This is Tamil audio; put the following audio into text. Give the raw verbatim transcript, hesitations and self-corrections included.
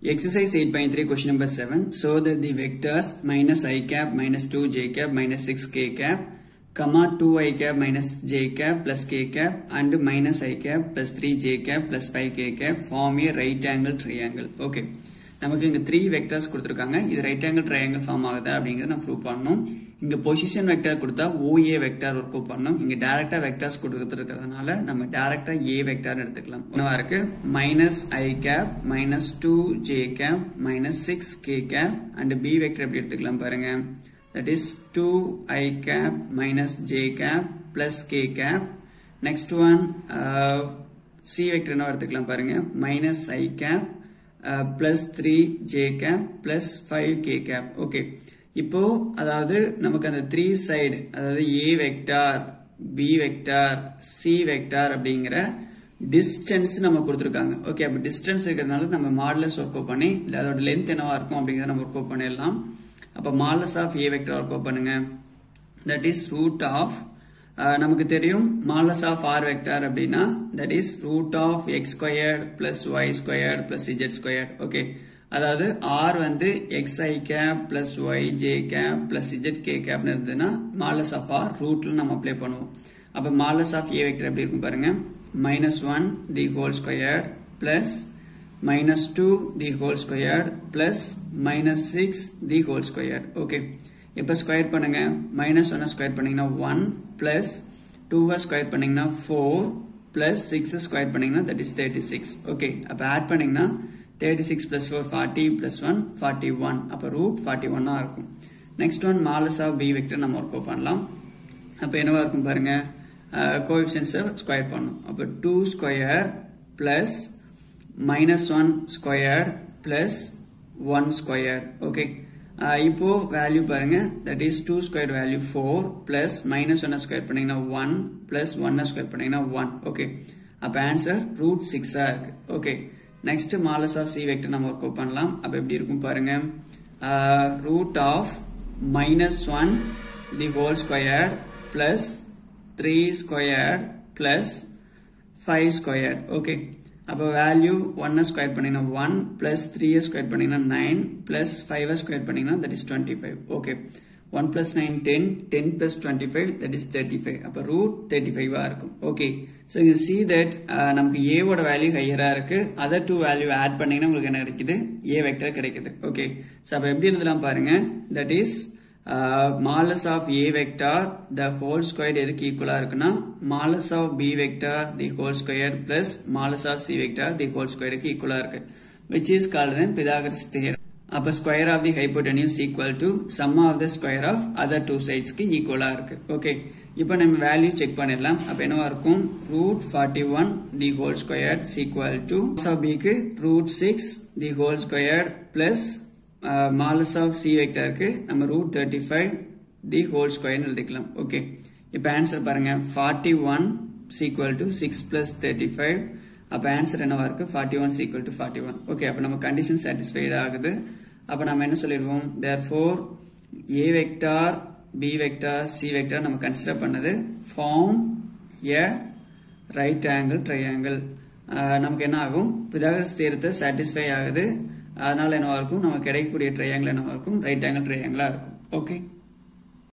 Exercise eight point three question number seven. So that the vectors minus I cap minus two j cap minus six k cap comma two I cap minus j cap plus k cap and minus I cap plus three j cap plus five k cap form a right angle triangle. Okay. நமக்கு இங்க three vectors கொடுத்திருக்காங்க. இது right angle triangle form ஆகுதா அப்படிங்கறத நம்ம ப்ரூவ் பண்ணனும். இங்க பொசிஷன் வெக்டர் கொடுத்தா O A vector work out பண்ணனும். இங்க டைரக்டா வெக்டர்ஸ் கொடுத்திருக்கிறதுனால நம்ம டைரக்டா A வெக்டர் எடுத்துக்கலாம். என்னவா இருக்கு? minus I cap minus two j cap minus six k cap and B vector எப்படி எடுத்துக்கலாம் பாருங்க. That is two I cap minus j cap plus k cap. Next one uh, C vector என்ன எடுத்துக்கலாம் பாருங்க. minus I cap Uh, plus three j cap plus five k cap. Okay. இப்போ அதாவது நமக்கு அந்த three side அதாவது A vector, B vector, C vector அப்படிங்கிற distance நம்ம கொடுத்திருக்காங்க. ஓகே, அப்ப distance இருக்கிறதுனால நம்ம மாடுலஸ் ஒர்க் அவுட் பண்ணி இல்ல அதோட லென்த் என்னவா இருக்கும் அப்படிங்கறத நம்ம ஒர்க் அவுட் பண்ணிடலாம். அப்ப modulus of A vector work out பண்ணுங்க. That is root of Uh, நமக்கு தெரியும் மாடுலஸ் ஆஃப் R வெக்டர் அப்படினா that is root of x squared plus y squared plus z squared. Okay, அதாவது R வந்து xi cap plus yj cap plus zk cap னு இருந்ததுனா மாடுலஸ் ஆஃப் R ரூட்ல நம்ம அப்ளை பண்ணுவோம். அப்ப மாடுலஸ் ஆஃப் A வெக்டர் எப்படி இருக்கும் பாருங்க. minus one the whole squared plus minus two the whole squared plus minus six the whole squared. Okay, இப்ப ஸ்கொயர் பண்ணுங்க. minus one ஸ்கொயர் பண்ணீங்கன்னா one plus two ஸ்கொயர் பண்ணீங்கன்னா four plus six ஸ்கொயர் பண்ணீங்கன்னா that is thirty-six. ஓகே, அப்ப ஆட் பண்ணீங்கன்னா thirty-six plus four forty plus one forty-one. அப்ப root forty-one ஆ இருக்கும். Next one modulus of B vector நம்ம ஒர்க் அவுட் பண்ணலாம். அப்ப என்னவா இருக்கும் பாருங்க. கோஎஃபிஷியன்ட்ஸ் ஸ்கொயர் பண்ணனும். அப்ப two square plus minus one square plus one square. Okay, Uh, இப்போ வேல்யூ பாருங்க. that is two squared value four plus minus one square பண்ணீங்கன்னா one plus one ஸ்கொயர் பண்ணீங்கன்னா one. ஓகே, அப்ப ஆன்சர் root six ஆ இருக்கு. Okay, next modulus of C vector நம்ம ஒர்க் அவுட் பண்ணலாம். அப்ப எப்படி இருக்கும் பாருங்க. uh, root of minus one the whole squared plus three squared plus five squared. Okay, அப்ப வேல்யூ one ஸ்கொயர் பண்ணீங்கன்னா one plus three ஸ்கொயர் பண்ணீங்கன்னா nine plus five ஸ்கொயர் பண்ணீங்கன்னா that is twenty-five. Okay, one plus nine ten, ten plus twenty-five that is thirty-five. அப்ப root thirty-five ஆ இருக்கும். Okay, so you see that uh, நமக்கு A ஓட வேல்யூ ஹையரா இருக்கு. other two வேல்யூ ஆட் பண்ணீங்கன்னா உங்களுக்கு என்ன கிடைக்குது? A வெக்டர் கிடைக்குது. ஓகே, so அப்ப எப்படி எழுதலாம் பாருங்க. that is uh, modulus of A vector the whole squared எதுக்கு ஈக்குவலா இருக்குன்னா modulus of B vector the whole squared plus modulus of C vector the whole squared க்கு ஈக்குவலா இருக்கு, which is called then Pythagoras theorem. அப்ப square of the hypotenuse equal to sum of the square of other two sides க்கு ஈக்குவலா இருக்கு. ஓகே, இப்போ நம்ம வேல்யூ செக் பண்ணிடலாம். அப்ப என்னவா இருக்கும்? root forty-one the whole squared is equal to modulus of B க்கு root six the whole squared plus Uh, modulus of C vector க்கு நம்ம root thirty-five the whole square எழுதிக்கலாம். ஓகே, இப்போ ஆன்சர் பாருங்க. forty-one is equal to six plus thirty-five. அப்ப ஆன்சர் என்னவா இருக்கு? forty-one is equal to forty-one. Okay, அப்ப நம்ம கண்டிஷன் satisfied ஆகுது. அப்ப நம்ம என்ன சொல்லிடுவோம்? therefore A vector, B vector, C vector நம்ம கன்சிடர் பண்ணது form a right angle triangle. uh, நமக்கு என்ன ஆகும்? Pythagoras theorem satisfy ஆகுது. அதனால என்னவா இருக்கும்? நமக்கு கிடைக்கக்கூடிய ட்ரையாங்கிள் என்னவா இருக்கும்? ரைட் ஆங்கிள் ட்ரையாங்கிளா இருக்கும். ஓகே.